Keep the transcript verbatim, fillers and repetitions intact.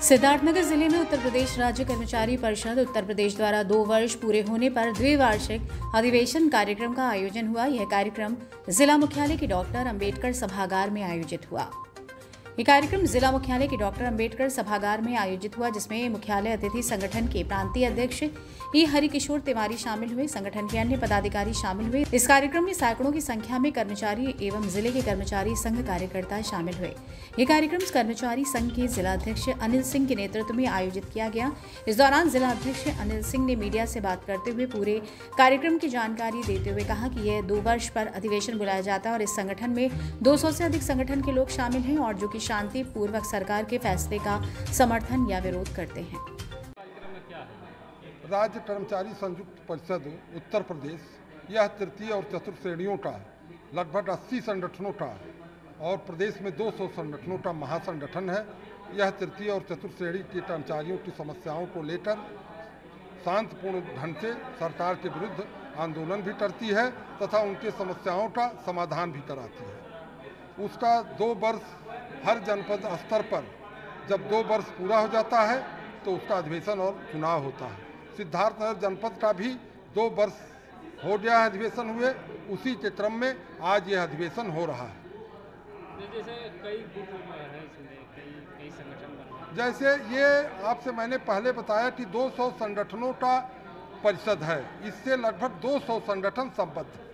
सिद्धार्थनगर जिले में उत्तर प्रदेश राज्य कर्मचारी परिषद उत्तर प्रदेश द्वारा दो वर्ष पूरे होने पर द्विवार्षिक अधिवेशन कार्यक्रम का आयोजन हुआ। यह कार्यक्रम जिला मुख्यालय के डॉक्टर अंबेडकर सभागार में आयोजित हुआ। ये कार्यक्रम जिला मुख्यालय के डॉक्टर अंबेडकर सभागार में आयोजित हुआ, जिसमें मुख्यालय अतिथि संगठन के प्रांतीय अध्यक्ष ई हरिकिशोर तिवारी शामिल हुए। संगठन के अन्य पदाधिकारी शामिल हुए। इस कार्यक्रम में सैकड़ों की संख्या में कर्मचारी एवं जिले के कर्मचारी संघ कार्यकर्ता शामिल हुए। ये कार्यक्रम कर्मचारी संघ के जिला अध्यक्ष अनिल सिंह के नेतृत्व में आयोजित किया गया। इस दौरान जिला अध्यक्ष अनिल सिंह ने मीडिया से बात करते हुए पूरे कार्यक्रम की जानकारी देते हुए कहा कि यह दो वर्ष पर अधिवेशन बुलाया जाता है और इस संगठन में दो सौ से अधिक संगठन के लोग शामिल हैं और जो कि शांति पूर्वक सरकार के फैसले का समर्थन या विरोध करते हैं। राज्य कर्मचारी संयुक्त परिषद उत्तर प्रदेश यह तृतीय और चतुर्थ श्रेणियों का लगभग अस्सी संगठनों का और प्रदेश में दो सौ संगठनों का महासंगठन है। यह तृतीय और चतुर्थ श्रेणी के कर्मचारियों की समस्याओं को लेकर शांतिपूर्ण ढंग से सरकार के विरुद्ध आंदोलन भी करती है तथा उनके समस्याओं का समाधान भी कराती है। उसका दो वर्ष हर जनपद स्तर पर जब दो वर्ष पूरा हो जाता है तो उसका अधिवेशन और चुनाव होता है। सिद्धार्थनगर जनपद का भी दो वर्ष हो गया है अधिवेशन हुए, उसी के क्रम में आज यह अधिवेशन हो रहा है। जैसे कई है इसमें कई कई संगठन बन जैसे ये आपसे मैंने पहले बताया कि दो सौ संगठनों का परिषद है, इससे लगभग दो सौ संगठन संबद्ध